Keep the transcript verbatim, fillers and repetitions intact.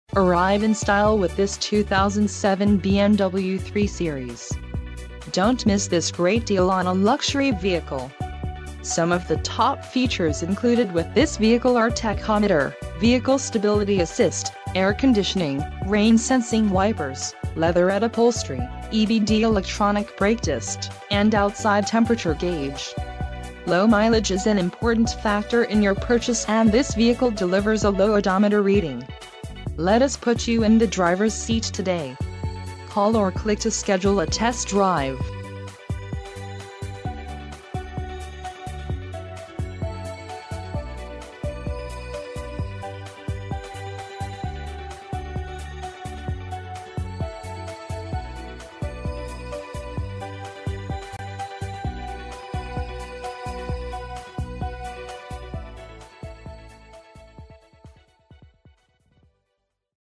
Arrive in style with this two thousand seven B M W three series. Don't miss this great deal on a luxury vehicle. Some of the top features included with this vehicle are tachometer, vehicle stability assist, air conditioning, rain sensing wipers, leatherette upholstery, E B D electronic brake disc, and outside temperature gauge. Low mileage is an important factor in your purchase, and this vehicle delivers a low odometer reading. Let us put you in the driver's seat today. Call or click to schedule a test drive.